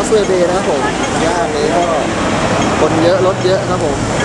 สเวย์เบย์นะครับผมย่านนี้ก็คนเยอะรถเยอะครับผม